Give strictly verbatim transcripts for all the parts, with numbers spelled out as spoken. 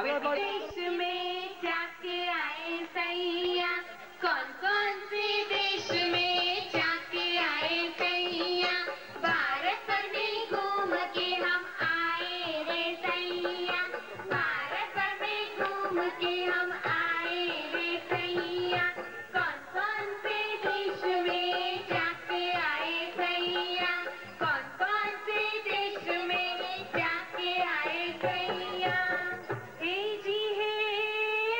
देश में जाके आए सैया, कौन कौन से देश में जाके आए सैया, भारत भर में घूम के हम आए रे सैया, भारत भर में घूम के हम आए रे सैया, कौन कौन से देश में जाके आए सैया, कौन कौन से देश में जाके आए सैया। हे जी हे,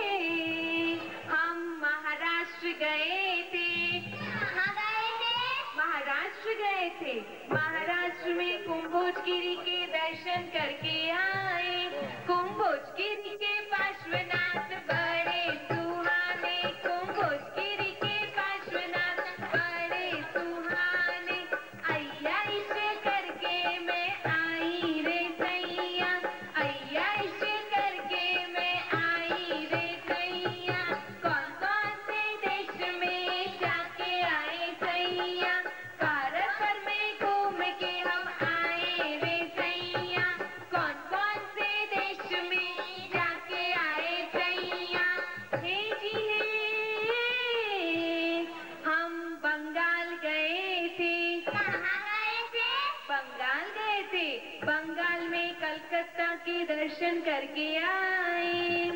हम महाराष्ट्र गए थे। कहाँ गए थे? महाराष्ट्र गए थे। महाराष्ट्र में कुंभोजगिरी के दर्शन करके आए। कुंभोजगिरी के पार्श्वनाथ बड़े सुहाने, कुंभोजगिरी के पार्श्वनाथ बड़े सुहाने, अय्या इसे करके मैं आई रे सैया, अय्या इसे करके मैं आई रे सैया, कौन कौन से देश में जाके आए सैया, भारत भर में घूम के हम आए रे सैया, कौन कौन से देश में जाके आए सैया। हे जी हे, हम बंगाल गए थे। कहाँ गए थे? बंगाल गए थे। बंगाल में कलकत्ता के दर्शन करके आए।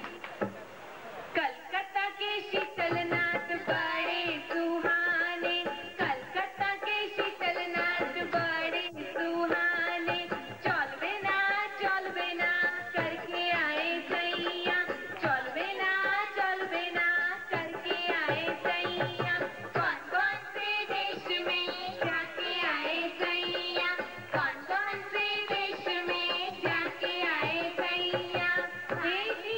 कलकत्ता के शीतलनाथ बड़े सुहाने, कलकत्ता के शीतलनाथ बड़े सुहाने, चलबे ना चलबे ना करके आए सैया, चलबे ना चलबे ना करके आए सैया, कौन कौन से देश में जाके आए सैया, कौन कौन से देश में जाके आए सैया। हे जी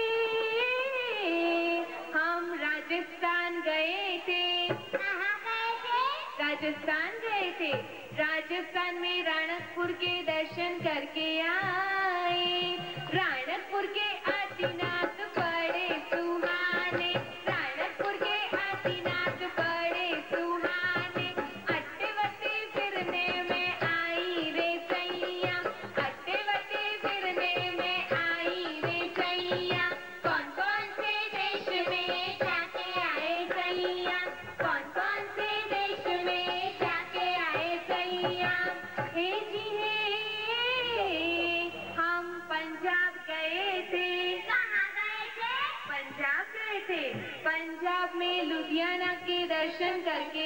हे, हम राजस्थान गए थे। कहाँ गए थे? राजस्थान गए थे। राजस्थान में राणकपुर के दर्शन करके आए। राणकपुर के आदिनाथ बड़े सुहाने, राणकपुर के आदिनाथ बड़े सुहाने, अट्टे वट्टे फिरने में आई रे सैया, अट्टे वट्टे फिरने में आई रे सैया, कौन कौन से देश में जाके आए सैया, कौन कौन से देश में जाके आए सैया। हे जी हे, हम पंजाब गए थे। कहाँ गए थे? पंजाब गए थे। पंजाब में लुधियाना के दर्शन करके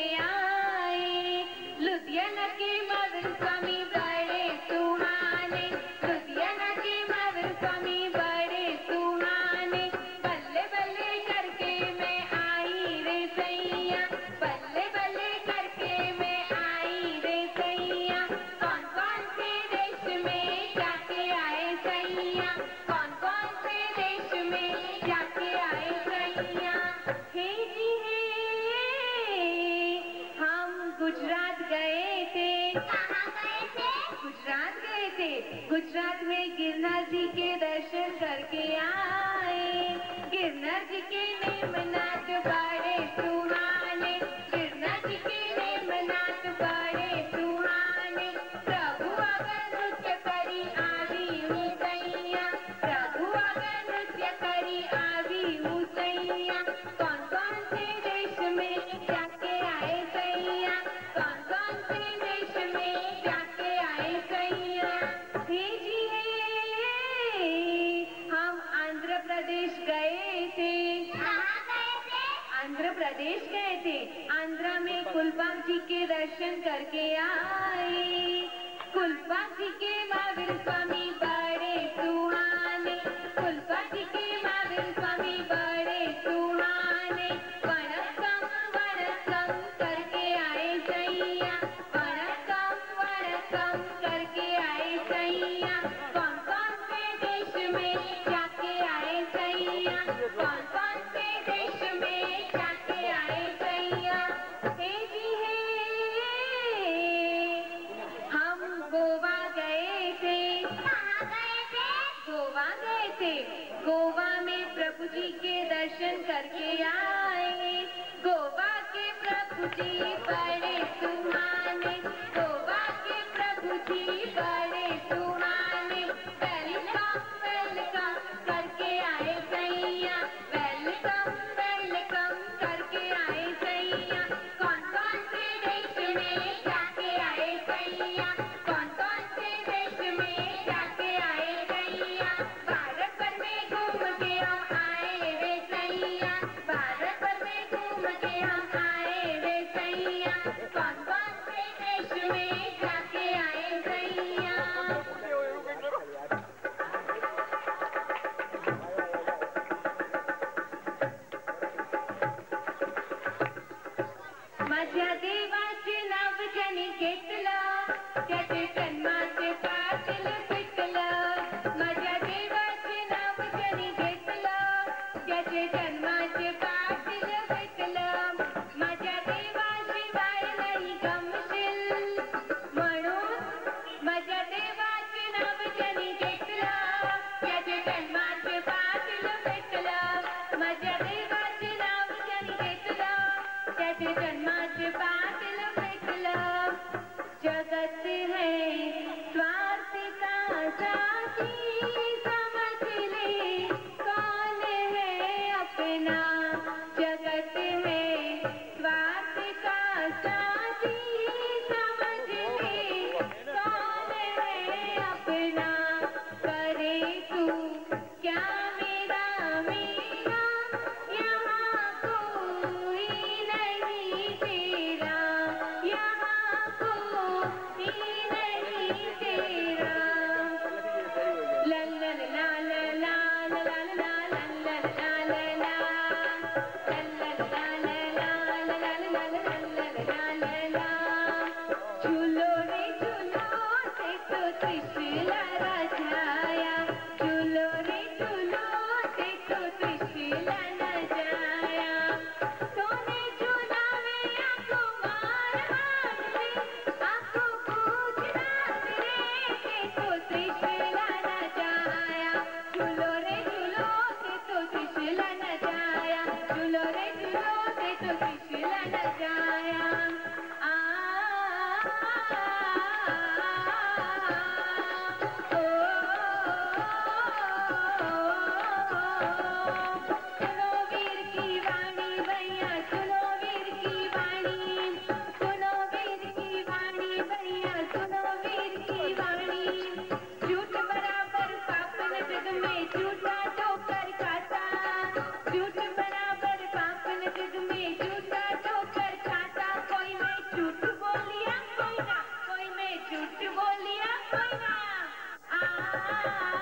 आए। लुधियाना के महावीर स्वामी बड़े सुहाने, लुधियाना के महावीर स्वामी बड़े सुहाने, बल्ले बल्ले करके मैं आई रे सैया, बल्ले बल्ले करके मैं आई रे सैया, कौन कौन से देश में जाके आए सैया, कौन कौन से देश में जाके आए सैया। हे जी हे, हम गुजरात गए थे। कहाँ गए थे? गुजरात गए थे। गुजरात में गिरनार जी के दर्शन करके आए। गिरनार जी के नेमनाथ बड़े सुहाने, गिरनार जी के नेमनाथ बड़े सुहाने, प्रभु अगर नृत्य करी आवी हूँ सैया, प्रभु अगर नृत्य करी आवी हूँ सैया, कौन कौन से देश में जाके आए सैया, कौन कौन से देश में जाके आए सैया। हे जी हे, हम आंध्र प्रदेश गए थे। कहाँ गए थे? आंध्र प्रदेश गए थे। आंध्रा में कुलबाग जी के दर्शन करके आए। कुलबाग जी के महावीर स्वामी बड़े सुहाने, कुलबाग जी के महावीर स्वामी बड़े सुहाने, वणक्कम वणक्कम करके आए सैया, वणक्कम वणक्कम करके आए सैया, कौन कौन से देश में जाके आए सैया, कौन कौन से देश में जाके आए सैया। हे जी हे, हम गोवा गए थे। कहाँ गए थे? गोवा गए थे। गोवा में प्रभु जी के दर्शन करके आए। गोवा के प्रभु जी बड़े सुहाने, गोवा के प्रभु जी बड़े सुहाने, वेलकम वेलकम त्याचे जन्माचे पाटील विकलं माझ्या देवाशिवाय नाही गमशील म्हणून माझ्या देवाचे नाव ज्यांनी घेतलं त्याचे जन्माचे पाटील विकलं माझ्या देवाचे नाव ज्यांनी घेतलं त्याचे जन्माचे पाटील विकलं जगत है स्वार्थी का साथी समझ ले कौन है अपना जगत है स्वार्थी का साथी समझ ले कौन है अपना करे तू क्या मेरा मेरा यहाँ कोई नहीं तेरा यहाँ कोई नहीं तेरा ला ला ला ला ला ला ला ला ला ला ला ला झूलो रे झूलो से तो त्रिशूला राजाया झूलो रे झूलो से तो त्रिशूला न जाया सोने झूलावे आंखो मार हाडले आंखो पूछना रे से तो त्रिशूला न जाया झूलो रे झूलो से तो त्रिशूला न जाया झूलो रे झूलो से तो त्रिशूला न जाया आ सुनो वीर की वाणी भैया सुनो वीर की वाणी सुनो वीर की वाणी भैया सुनो वीर की वाणी झूठ बराबर पाप न जग में झूठा ठोकर खाता झूठ बराबर पाप न जग में झूठा ठोकर खाता कोई मैं झूठ बोलिया कोई ना कोई मैं झूठ बोलिया कोई ना आ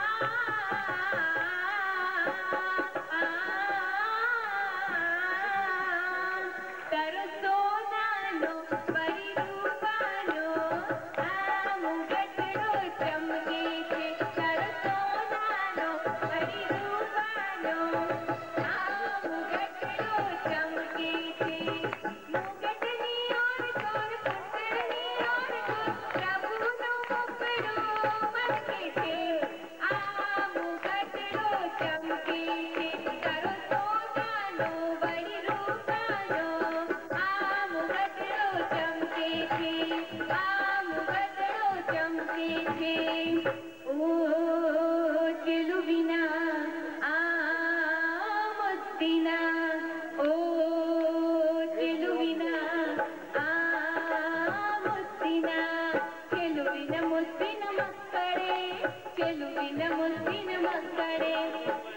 तरसो नानो परिरूपानो आ मुगटड़ो चमके छे तरसो नानो परिरूपानो आ मुगटड़ो चमके छे मुगटनी ओर कोर पुतळनी ओर कोर प्रभुनो मुखड़ो मटके छे आ मुगटड़ो चमके छे तरसो नानो परिरूपानो आ मुगटड़ो चमके छे आ मुगटड़ो चमके छे ओ ಚೆಲುವಿನ ಆ ಮುತ್ತಿನ ಓ ಚೆಲುವಿನ ಆ ಮುತ್ತಿನ ಚೆಲುವಿನ ಮುತ್ತಿನ ಮಕ್ಕಳೇ ಚೆಲುವಿನ ಮುತ್ತಿನ ಮಕ್ಕಳೇ